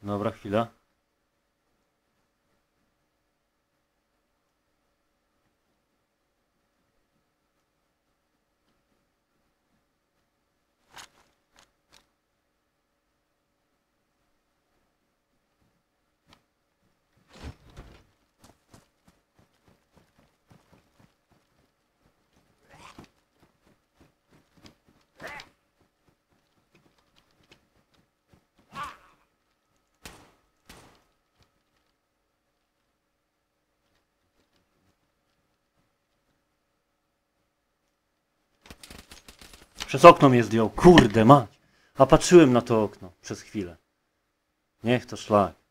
Dobra, chwila. Przez okno mnie zdjął, kurde mać. A patrzyłem na to okno przez chwilę. Niech to szlak.